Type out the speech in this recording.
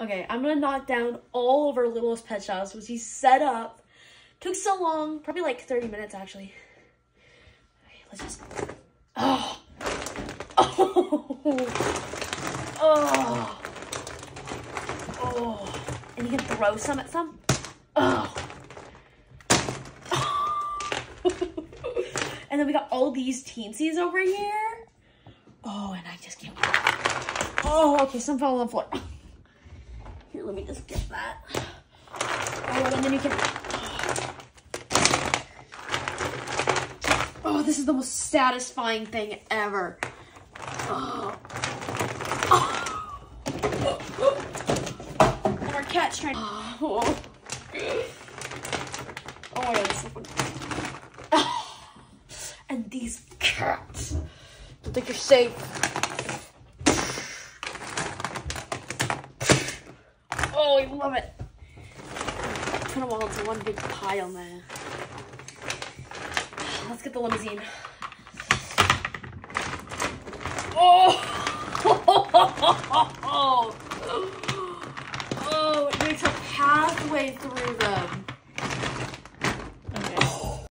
Okay, I'm gonna knock down all of our Littlest pet shops, which he set up. Took so long, probably like 30 minutes actually. Okay, let's just. Oh. Oh. Oh. Oh. And you can throw some at some. Oh. And then we got all these teensies over here. Oh, and I just can't wait. Oh, okay, some fell on the floor. Here, let me just get that. Oh, and then you can... Oh, this is the most satisfying thing ever. Oh. And our cat's trying... Oh, oh my God, this is fun. And these cats. I think you're safe. Oh, I love it. Put them all into one big pile, man. Let's get the limousine. Oh! Oh, it makes a pathway through them.